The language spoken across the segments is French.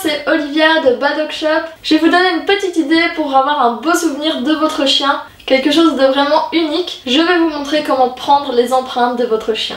c'est Olivia de Badog Shop. Je vais vous donner une petite idée pour avoir un beau souvenir de votre chien, quelque chose de vraiment unique. Je vais vous montrer comment prendre les empreintes de votre chien.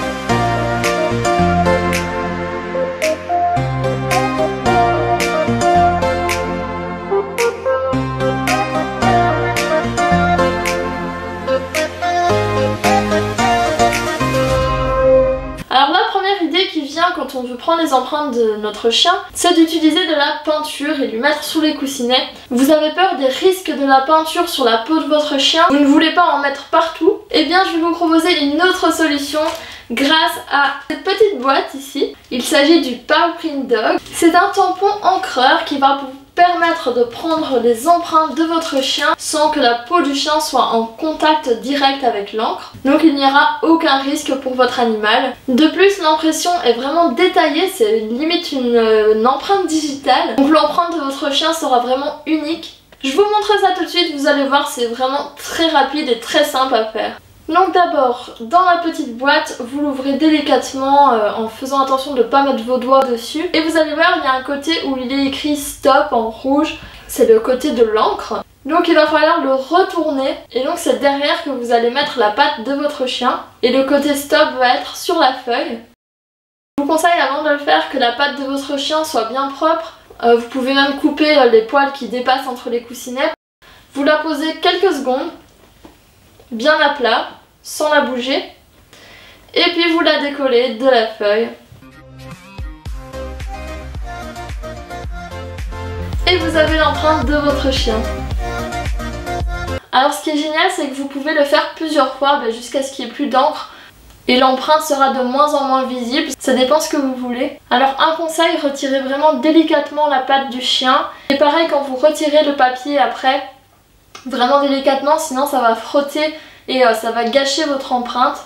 Alors la première idée qui vient quand on veut prendre les empreintes de notre chien, c'est d'utiliser de la peinture et lui mettre sous les coussinets. Vous avez peur des risques de la peinture sur la peau de votre chien, vous ne voulez pas en mettre partout, eh bien je vais vous proposer une autre solution grâce à cette petite boîte ici. Il s'agit du Paw Print Dog. C'est un tampon encreur qui va vous permettre de prendre les empreintes de votre chien sans que la peau du chien soit en contact direct avec l'encre. Donc il n'y aura aucun risque pour votre animal. De plus, l'impression est vraiment détaillée, c'est limite une empreinte digitale. Donc l'empreinte de votre chien sera vraiment unique. Je vous montre ça tout de suite, vous allez voir, c'est vraiment très rapide et très simple à faire. Donc d'abord, dans la petite boîte, vous l'ouvrez délicatement en faisant attention de ne pas mettre vos doigts dessus. Et vous allez voir, il y a un côté où il est écrit stop en rouge, c'est le côté de l'encre. Donc il va falloir le retourner et donc c'est derrière que vous allez mettre la patte de votre chien. Et le côté stop va être sur la feuille. Je vous conseille avant de le faire que la patte de votre chien soit bien propre. Vous pouvez même couper les poils qui dépassent entre les coussinets. Vous la posez quelques secondes, bien à plat, sans la bouger, et puis vous la décollez de la feuille. Et vous avez l'empreinte de votre chien. Alors ce qui est génial, c'est que vous pouvez le faire plusieurs fois jusqu'à ce qu'il n'y ait plus d'encre. Et l'empreinte sera de moins en moins visible, ça dépend ce que vous voulez. Alors un conseil, retirez vraiment délicatement la patte du chien. Et pareil quand vous retirez le papier après, vraiment délicatement, sinon ça va frotter et ça va gâcher votre empreinte.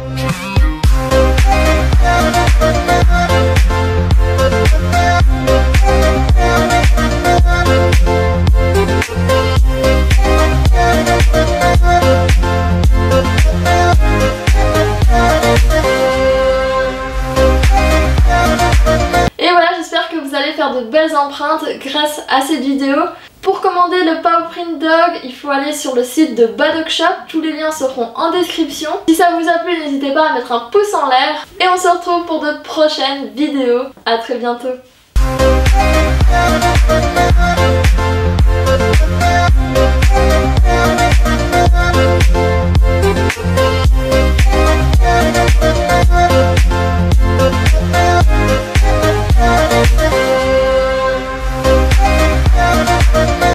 Et voilà, j'espère que vous allez faire de belles empreintes grâce à cette vidéo. Pour commander le Paw Print Dog, il faut aller sur le site de Badog Shop. Tous les liens seront en description. Si ça vous a plu, n'hésitez pas à mettre un pouce en l'air. Et on se retrouve pour de prochaines vidéos. À très bientôt.